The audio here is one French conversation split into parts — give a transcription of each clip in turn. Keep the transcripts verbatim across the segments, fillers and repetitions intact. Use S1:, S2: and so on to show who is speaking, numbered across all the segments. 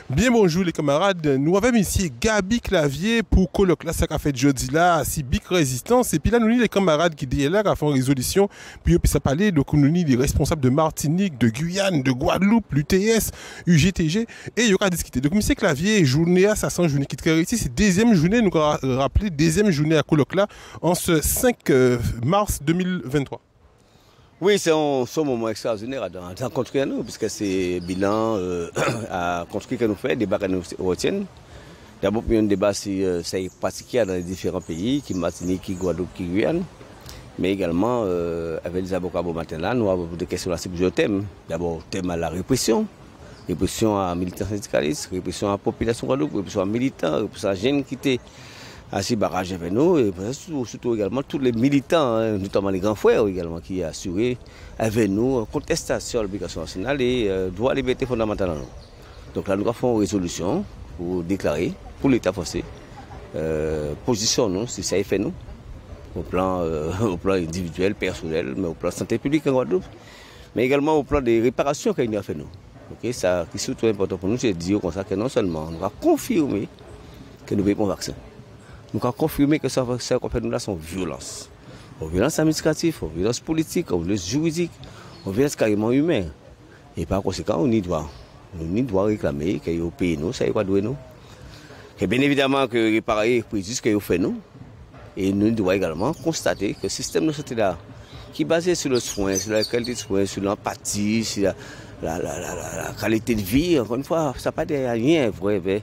S1: Bien bonjour les camarades, nous avons ici Gabi Clavier pour colloque là, ça qu'a fait jeudi là, si Bic Résistance, et puis là nous avons les camarades qui disent là, qui font une résolution, puis puis ça parlait donc nous avons des responsables de Martinique, de Guyane, de Guadeloupe, l'U T S, U G T G, et il y aura discuté. Donc monsieur Clavier, journée à ça sent journée qui te ici, c'est deuxième journée, nous avons rappelé deuxième journée à colloque là, en ce cinq mars deux mille vingt-trois.
S2: Oui, c'est un, un moment extraordinaire à, à construire nous, puisque c'est bilan euh, à construire que nous faisons, débat que nous retiennent. D'abord, il y a un débat si euh, ça est pratiqué dans les différents pays, qui Martinique, qui Guadeloupe, qui Guyane. Mais également, euh, avec les avocats bon matin là, nous avons des questions sur plusieurs thèmes. D'abord, thème à la répression, répression à militants syndicalistes, répression à la population Guadeloupe, répression à militants, répression à jeunes qui étaient à ces barrages avec nous, et surtout, surtout également tous les militants, hein, notamment les grands frères également, qui ont assuré avec nous contestation à l'obligation nationale et euh, droit à la liberté fondamentale. Donc là, nous avons fait une résolution pour déclarer, pour l'État français, euh, position nous, si ça est fait nous, au plan, euh, au plan individuel, personnel, mais au plan santé publique en Guadeloupe, mais également au plan des réparations qu'il a fait nous. Okay, ça, qui est surtout important pour nous, c'est de dire comme ça que non seulement nous avons confirmé que nous avons un vaccin, nous avons confirmé que ça qu'on fait nous là sont violences. Aux violences administratives, aux violences politiques, aux violences juridiques, aux violences carrément humaines. Et par conséquent, on y doit. On y doit réclamer que vous payez nous, ça y est quoi doué nous. Et bien évidemment que réparer le préjudice que vous faites nous. Et nous devons également constater que le système de santé là, qui est basé sur le soin, sur la qualité de soin, sur l'empathie, sur la, la, la, la, la qualité de vie, encore une fois, ça n'a pas de rien vrai.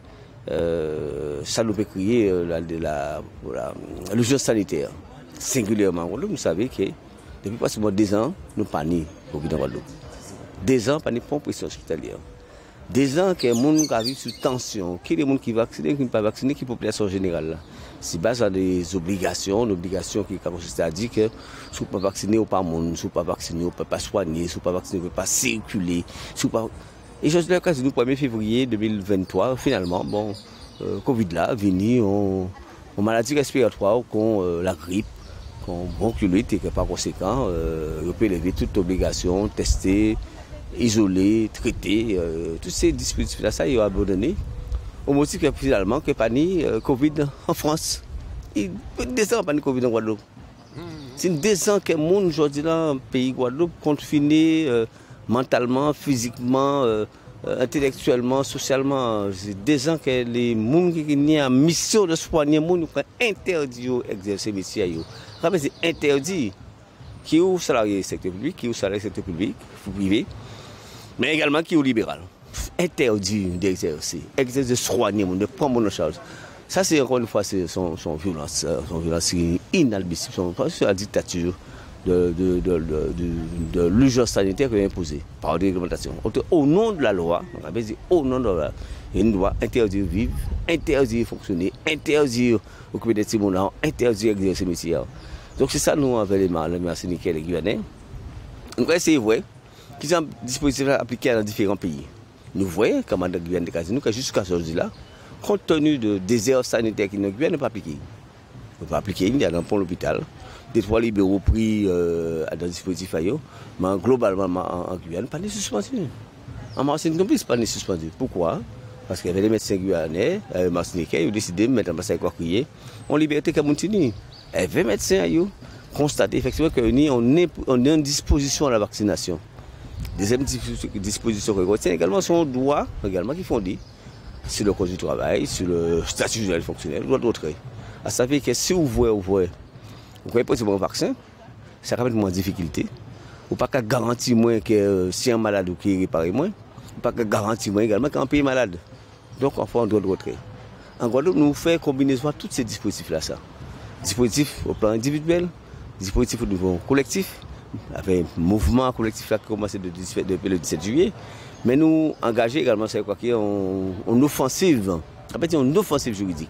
S2: Euh, ça nous peut créer euh, la, la, la, l'urgence sanitaire. Singulièrement, vous savez que depuis pratiquement deux ans, nous paniquons au Guadeloupe. Deux ans, paniquons pour pression hospitalière. Deux ans que les gens qui vivent sous tension, qui les gens qui vaccinés, qui ne sont pas vaccinés, qui sont la population générale. C'est basé sur des obligations, une obligation qui consiste à dire que si vous ne pas vacciné ou pas monde, si vous ne pas vacciné, vous ne pouvez pas soigner, si vous ne pas vacciné, vous ne pouvez pas circuler. Si pas... Et je suis nous, premier février deux mille vingt-trois, finalement, bon, euh, Covid là, venu, on, on maladie respiratoire, qu'on euh, la grippe, qu'on bronchiolite et que par conséquent, euh, on peut lever toute obligation, tester, isoler, traiter, euh, tous ces dispositifs là, ça, ils ont abandonné. Au motif que finalement, que pas ni euh, Covid en France. Il descend pas ni Covid en Guadeloupe. C'est une descente que le monde aujourd'hui là, dans le pays Guadeloupe, confiné, euh, mentalement, physiquement, euh, euh, intellectuellement, socialement. C'est des gens que les gens qui ont en mission de soigner les gens ont interdit d'exercer le métier. C'est interdit. Qui est salarié du secteur public, qui est salarié du secteur public, privé, mais également qui est libéral. Interdit d'exercer, exercer de soigner, de prendre en charge. Ça, c'est encore une fois son, son violence, son violence inadmissible, c'est la dictature de, de, de, de, de, de l'urgence sanitaire qui est imposée par des réglementations. Au nom de la loi, on va dire au nom de la loi, il doit interdire vivre, interdire fonctionner, interdire occuper des petits moulins, interdire exercer métier. Donc c'est ça nous avec les Martiniquais et les Guyanais. Donc c'est vrai qu'ils ont des dispositifs appliqués dans différents pays. Nous voyons, comme dans Guyane de Casino, que jusqu'à aujourd'hui là, compte tenu de désert sanitaire qui ne Guyane n'est pas appliqué. On pas appliquer, il y a dans l'hôpital. Des trois libéraux pris euh, dans le dispositif ailleurs, mais globalement en, en Guyane, pas de suspendu. En Martinique non plus, pas de suspendu. Pourquoi? Parce qu'il y avait des médecins guyanais, euh, martiniquais, ils ont décidé de mettre en place un crier en liberté comme Montini. Il y avait des médecins qui ont constaté effectivement qu'on est, on est en disposition à la vaccination. Deuxième disposition qu'on retient également sont droits également qui font dit sur le code du travail, sur le statut judiciaire fonctionnel, le droit de retrait. À savoir que si vous voyez, vous voyez, vous voyez pas un vaccin, ça va mettre moins de difficulté. Ou pas qu'à garantir moins que euh, si un malade ou qui est réparé moins, ou pas qu'à garantir moins également qu'un pays malade. Donc on fait un droit de retrait. En Guadeloupe, nous faisons combinaison de tous ces dispositifs-là. Ça. Dispositifs au plan individuel, dispositifs au niveau collectif, avec un mouvement collectif qui a commencé depuis le dix-sept juillet. Mais nous engager également, c'est quoi, en offensive, en fait, une offensive juridique.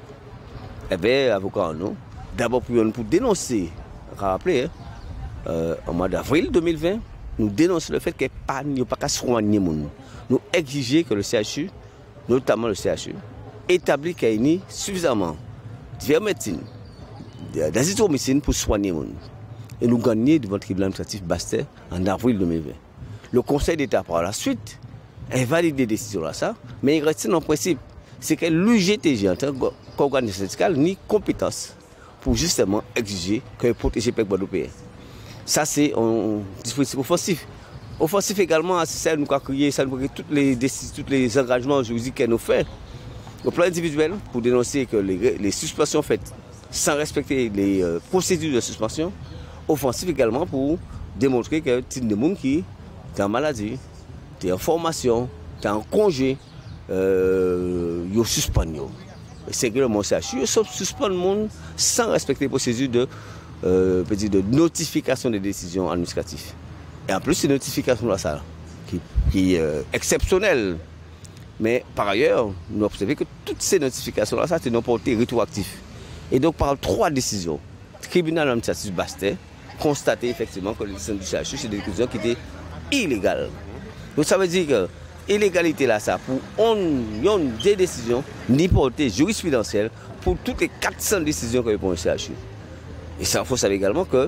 S2: Eh bien, avocat en nous, d'abord pour, pour dénoncer, rappelez, hein, euh, en mois d'avril deux mille vingt, nous dénonçons le fait qu'il n'y a pas qu'à soigner les gens. Nous exigeons que le C H U, notamment le C H U, établit qu'il y a suffisamment de médecine, d'azithromycine pour soigner les gens. Et nous gagnons devant le tribunal administratif Bastet en avril deux mille vingt. Le Conseil d'État, par la suite, invalide des décisions là, ça, mais il reste en principe, c'est que l'U G T G, en tant qu'organisme syndical, ni compétence pour justement exiger que protéger les peuples guadeloupéens. Ça, c'est un dispositif offensif. Offensif également, c'est ça nous a créé, ça nous a créé tous les, tous les engagements juridiques qu'elle nous fait. Au plan individuel, pour dénoncer que les, les suspensions faites sans respecter les euh, procédures de suspension. Offensif également pour démontrer que tu es des gens qui sont en maladie, tu es en formation, tu es en congé, euh, ils suspendent. C'est que le monde C H U, ils suspendent le monde sans respecter les procédures de, euh, de notification des décisions administratives. Et en plus, ces notifications-là, ça, qui, qui est euh, exceptionnelle. Mais par ailleurs, nous observons que toutes ces notifications-là, ça, c'est non portées rétroactif. Et donc, par trois décisions, le tribunal administratif Bastet constaté effectivement que les décisions du C H U, c'est des décisions qui étaient illégales. Donc, ça veut dire que l'illégalité là, ça, pour on, on des décisions, ni portée jurisprudentielle, pour toutes les quatre cents décisions que prend le C H U. Et ça, il faut savoir également que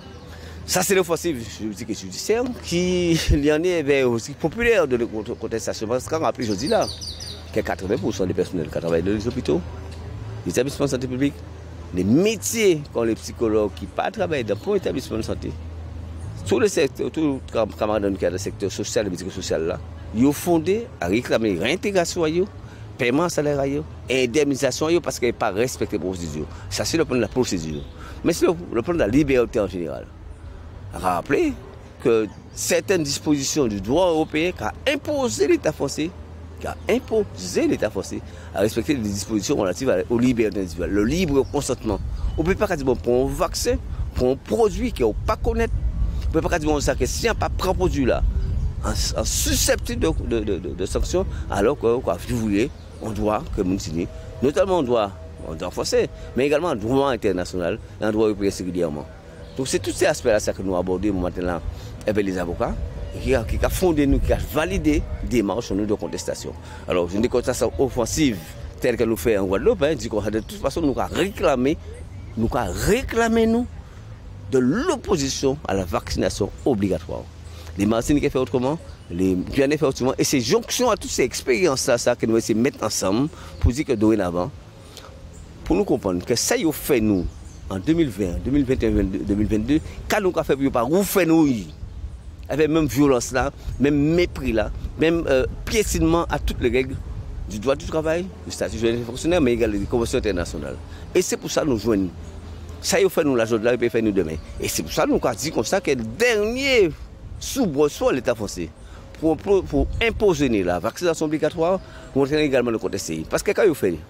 S2: ça, c'est l'offensive judiciaire qui y en est aussi populaire de la contestation. Parce qu'on rappelle aujourd'hui là, que quatre-vingts pour cent des personnels qui travaillent dans les hôpitaux, les établissements de santé publique, les métiers comme les psychologues qui ne travaillent pas dans un établissement de santé, tous les secteurs, tous les camarades qui ont le secteur social et médico-social là, ils ont fondé à réclamer réintégration, paiement salaire, indemnisation parce qu'ils n'ont pas respecté la procédure. Ça, c'est le plan de la procédure. Mais c'est le, le plan de la liberté en général. Rappelez que certaines dispositions du droit européen qui a imposé l'État français, qui a imposé l'État français à respecter les dispositions relatives aux libertés individuelles, le libre consentement. On ne peut pas dire bon, pour un vaccin, pour un produit qu'on ne peut pas connaître, on ne peut pas dire bon, ça, que si on n'a pas pris un produit là, en, en susceptible de, de, de, de, de sanctions, alors que, quoi, vous voulez, on doit, que nous signons, notamment on doit, en droit français, mais également en droit international, et en droit européen régulièrement. Donc c'est tous ces aspects-là que nous abordons maintenant avec les avocats, qui a, qui a fondé nous, qui a validé des démarches sur nous de contestation. Alors une contestation offensive telle que nous faisons en Guadeloupe, hein, dit que de toute façon nous avons réclamé, nous avons réclamé nous de l'opposition à la vaccination obligatoire. Les Martiniquais font autrement, les Guyanais font autrement, et c'est jonction à toutes ces expériences-là ça, que nous essayons de mettre ensemble pour dire que dorénavant, pour nous comprendre que ça y a fait nous en deux mille vingt, deux mille vingt et un, deux mille vingt-deux, quand nous avons fait pour pas où fait nous avec même violence là, même mépris là, même euh, piétinement à toutes les règles du droit du travail, du statut juridique fonctionnaire, mais également des conventions internationales. Et c'est pour ça que nous jouons. Ça y a fait nous la journée là, et puis fait nous demain. Et c'est pour ça que nous avons dit comme ça que le dernier soubresaut de l'État français pour, pour, pour imposer la vaccination obligatoire, nous avons également le contester. Parce que quand il fait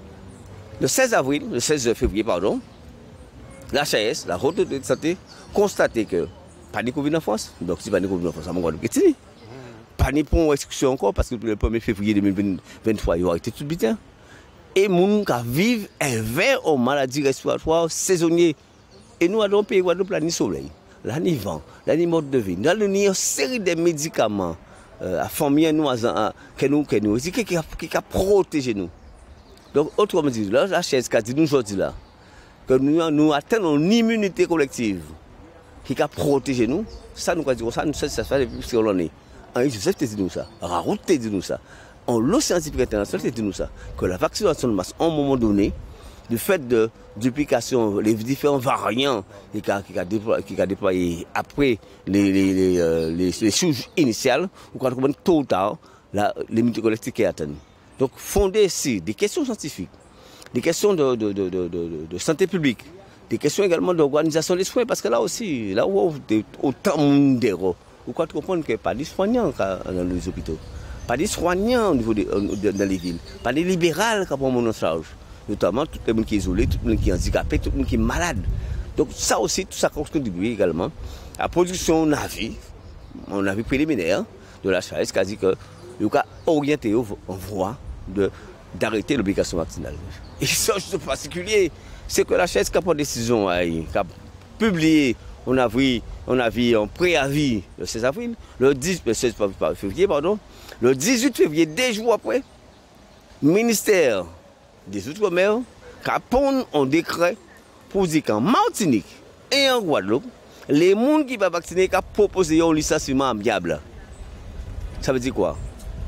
S2: le seize avril, le seize février, pardon, la H A S, la Haute Autorité de Santé, constatait que pas de Covid en France, donc si pas de Covid en France, ça m'a dit pas de pour restriction encore, parce que le premier février deux mille vingt-trois, il a été tout bien. Et les gens qui vivent vingt en maladies respiratoires saisonnières. Et nous avons payé Guadeloupe la ni soleil, la ni vent, la ni mode de vie. Nous avons une série de médicaments euh, à famille nous, à, que nous, que nous, qui, qui, qui, qui a protégé nous. Donc, autrement dit, là, la chaise qui a dit nous aujourd'hui là, que nous, nous atteignons une immunité collective qui a protégé nous, ça nous a dit, ça nous ça fait depuis ce qu'on est. Henri Joseph te dit nous ça, Raoult te dit nous ça, en l'eau scientifique internationale te dit nous ça, que la vaccination de masse, à un moment donné, du fait de duplication, les différents variants qui a, qui a, déployé, qui a déployé après les, les, les, euh, les, les souches initiales, ou quand on tôt ou tard, l'immunité collective qui est atteinte. Donc, fondé ici des questions scientifiques, des questions de, de, de, de, de, de santé publique, des questions également d'organisation des soins, parce que là aussi, là où il y a autant de monde d'erreurs, vous pouvez comprendre qu'il n'y a pas de soignants dans les hôpitaux, pas de soignants au niveau de, de, dans les villes, pas de libérales qui prennent en charge, notamment tout le monde qui est isolé, tout le monde qui est handicapé, tout le monde qui est malade. Donc ça aussi, tout ça contribue également à la production d'un avis, un avis préliminaire de la H A S qui a dit que il a orienté en voie d'arrêter l'obligation vaccinale. Et ça, en particulier, c'est que la H A S qui a pris décision, qui a publié un avis, un avis en préavis le seize avril, le, dix, le seize février, pardon, le dix-huit février, deux jours après, le ministère des Outre-mer a pris un décret pour dire qu'en Martinique et en Guadeloupe, les gens qui ne sont pas vaccinés ont proposé un licenciement amiable. Ça veut dire quoi?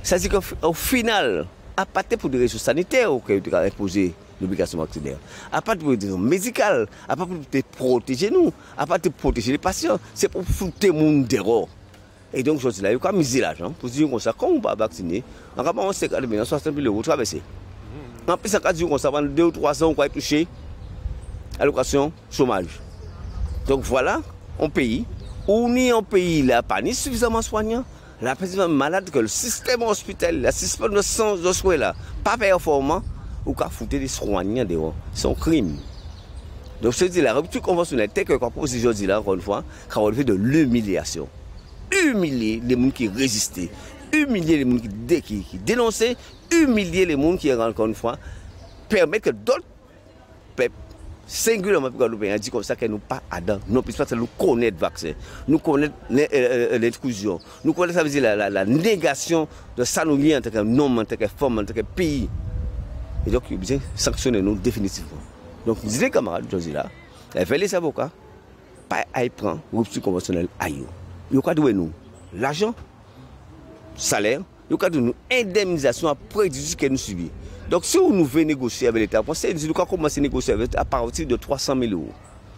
S2: Ça dit qu'au final, à part pour des raisons sanitaires, on a imposé l'obligation vaccinaire, à part pour des raisons médicales, à part pour protéger nous, à part pour protéger les patients, c'est pour foutre le monde dehors. Et donc, je dis là, il faut miser l'argent pour dire comme ça, quand on va vacciner, on va pas cinquante mille, soixante mille euros traverser. En plus, ça dit comme ça, pendant deux ou trois ans, on va toucher allocation chômage. Donc voilà, un pays où ni un pays là, pas ni suffisamment soignant, la personne malade que le système hospitalier, le système de soins de soins là, pas performant, ou qu'à foutre des soignants dehors. C'est un crime. Donc je dis la rupture conventionnelle, telle que la proposition dit là, encore une fois, qui relevé de l'humiliation. Humilier les gens qui résistaient, humilier les gens qui, dé, qui, qui dénonçaient, humilier les gens qui, encore une fois, permettre que d'autres peuples, singulièrement pour nous pays, dit comme ça que nous pas Adam, non, parce que nous connaissons le vaccin, nous connaissons l'intrusion, nous connaissons ça veut dire la, la, la négation de ça nous lie en tant que homme, en tant que femme, en tant que pays. Et donc, il faut sanctionner nous définitivement. Donc, je dis les camarades, je dis là, les avocats, pas à y prendre rupture conventionnelle ailleurs. Il y a de nous l'argent, salaire, il y a de nous indemnisation à préjudice que nous subissons. Donc si nous voulons négocier avec l'État, nous allons commencer à négocier avec l'État à partir de trois cent mille euros.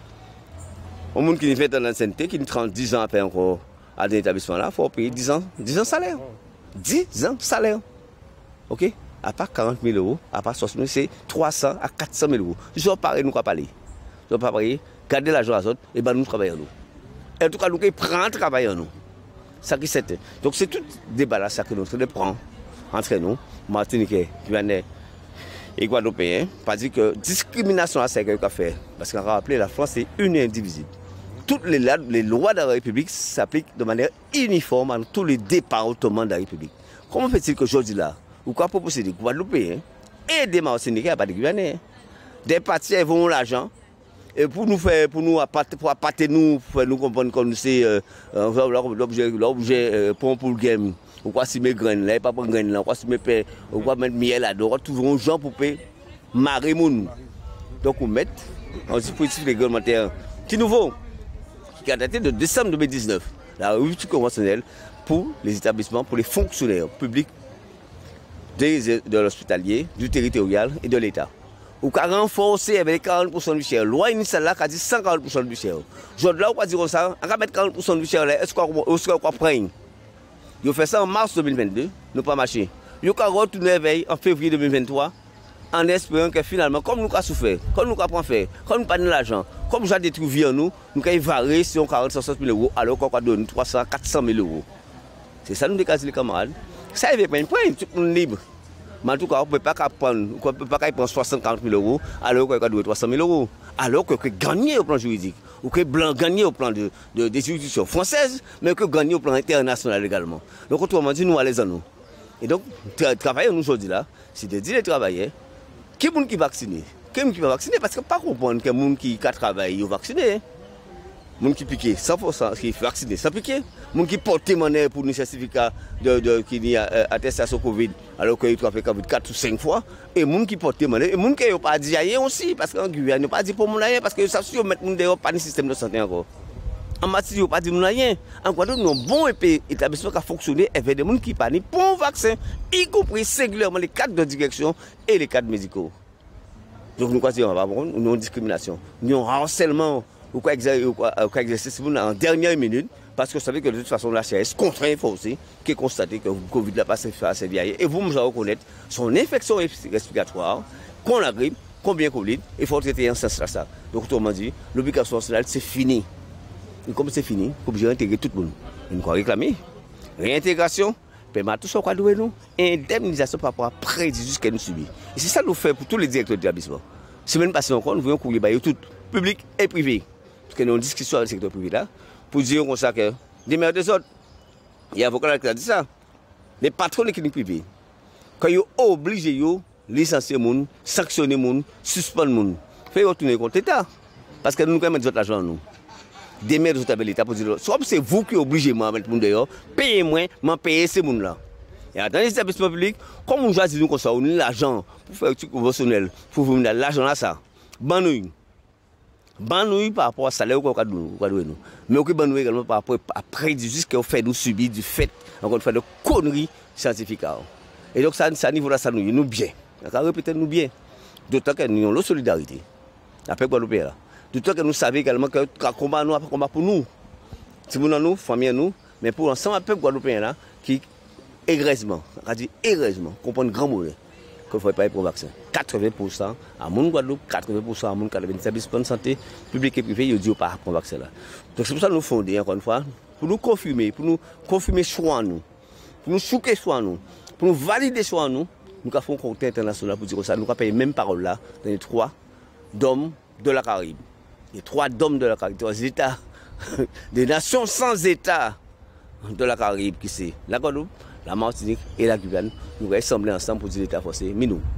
S2: Un monde qui fait dans l'ancienneté, qui a dix ans après encore à un établissement là, il faut payer dix ans, dix ans salaire. dix ans salaire. Ok? À part quarante mille euros, à part soixante mille, c'est trois cents à quatre cent mille euros. Je ne vais pas parler, nous ne parler. Je ne vais pas parler, garder l'argent à l'autre, et ben nous travaillons nous. En tout cas, nous prenons travail en nous. Ça qui c'est. Donc c'est tout débat là, ça que nous prenons entre nous, Martiniquais, Guyanais et Guadeloupéens, pas dire que discrimination à ce qu'il a fait. Parce qu'on a rappelé la France est une et indivisible. Toutes les, les lois de la République s'appliquent de manière uniforme à tous les départements de la République. Comment fait-il que aujourd'hui là, ou quoi proposer des Guadeloupéens et des Martiniquais, pas des Guyanais, des partis qui vont l'argent. Et pour nous faire, pour nous appâter, pour appâter nous, pour nous comprendre comme c'est l'objet, l'objet pour pour le game. Ou quoi si mes graines là, pas prendre graines là, ou quoi si mes pères, ou quoi mettre miel là-dedans, toujours un gens pour payer marrer moun. Donc on met un dispositif réglementaire qui nouveau, qui a daté de décembre deux mille dix-neuf, la rupture conventionnelle pour les établissements, pour les fonctionnaires publics de, de l'hospitalier, du territorial et de l'État. Ou qu'a renforcé avec quarante pour cent du cher. Loi initiale là qui a dit cent quarante pour cent du cher. Aujourd'hui là, on va dire ça, on va mettre quarante pour cent du cher là, est-ce qu'on va prendre? Ils ont fait ça en mars deux mille vingt-deux, nous pas marché. Ils ont retourné veille en février deux mille vingt-trois en espérant que finalement, comme nous avons souffert, comme nous avons fait, comme nous n'avons pas l'argent, comme nous avons détruit en nous, nous avons varié sur quarante à soixante mille euros alors qu'on a donné trois cents à quatre cent mille euros. C'est ça nous décasons les camarades. Ça ne veut pas une point, tout le monde libre. Mais en tout cas, on ne peut pas prendre, on peut pas prendre soixante à quarante mille euros alors qu'on a donné trois cent mille euros. Alors qu'on a gagné au plan juridique, ou que blanc gagné au plan de, de, des juridictions françaises, mais que gagné au plan international également. Donc autrement dit, nous allons nous. Et donc, travailler nous aujourd'hui là, c'est de dire les travailleurs, qui est qui est vacciné? Qui est qui va vacciner? Parce que pas comprendre que les gens qui travaillent sont vaccinés. Les gens qui piquent cent pour cent qui sont vaccinés sans piquer. Les gens qui portent monnaie pour un certificat de, de, qui n'y a euh, attestation Covid alors qu'ils ont fait Covid quatre ou cinq fois. Et les gens qui portent monnaie, et les gens qui n'ont pas dit rien aussi, parce qu'en Guyane, ils n'ont pas dit pour rien, parce qu'ils savent qu'ils mettent les gens dehors, pas de système de santé encore. En Martinique, ils n'ont pas dit rien. En Guadeloupe, nous avons un bon établissement qui a fonctionné avec des gens qui parlent pour un vaccin, y compris singulièrement les cadres de direction et les cadres médicaux. Donc nous croyons qu'on va une discrimination, nous avons un harcèlement ou quoi exercer en dernière minute, parce que vous savez que de toute façon la C A S contraint forcé qui est constaté que le Covid n'a pas assez vieilli. Et vous, vous allez reconnaître son infection respiratoire, qu'on la grippe, combien Covid, il faut traiter en ce sens là. Donc autrement dit, l'obligation nationale c'est fini. Et comme c'est fini, il faut obligé d'intégrer tout le monde. Nous avons réclamé réintégration, permet tout ce qu'on doit nous, indemnisation par rapport à préjudice que nous subissons. Et c'est ça que nous faisons pour tous les directeurs d'établissement. Semaine passée encore, nous voyons courrier bailler tout, public et privé. Parce que nous avons une discussion avec le secteur privé là, pour dire comme ça que des maires des autres, il y a un avocat qui a dit ça, les patrons des cliniques privées, quand ils sont obligés de licencier les gens, sanctionner les gens, suspendre les gens, faire retourner contre l'État. Parce que nous avons mis l'argent nous. Des maires de l'État pour dire, soit c'est vous qui obligez moi à mettre les gens dehors, payez moins, mais payez ces gens là. Et dans les établissements publics, comme on choisit nous comme ça, on a l'argent pour faire un truc conventionnel, pour vous mettre l'argent là, ça. Banouille. ban nous par rapport à salaire qu'on a nous. Mais on ban nous également par rapport à préjudice qu'on fait nous subir du fait, encore une fois, de conneries scientifiques. Et donc, ça, ça niveau là, ça nous, nous bien. On va répéter nous bien. D'autant que nous avons la solidarité. Après Guadeloupe là. D'autant que nous savons également que le combat nous, un combat pour nous. C'est pour nous, famille nous, mais pour l'ensemble du peuple guadeloupéen là, qui heureusement, on dit heureusement, comprend grand mot. Qu'il ne faut pas pour le vaccin. quatre-vingts pour cent à mon Guadeloupe, quatre-vingts pour cent à mon établissement de santé, public et privé, ils ne disent pas pour le vaccin là. Donc c'est pour ça que nous fondons encore une fois, pour nous confirmer, pour nous confirmer soit nous, pour nous souquer soit nous, pour nous valider soit nous, nous avons fait un comité international pour dire ça, nous avons payé même parole là, dans les trois dômes de la Caraïbe. Les trois dômes de la Caraïbe, trois États, des nations sans État de la Caraïbe, qui c'est la Guadeloupe, la Martinique et la Guyane, nous allons assembler ensemble pour dire l'État forcé, mais nous.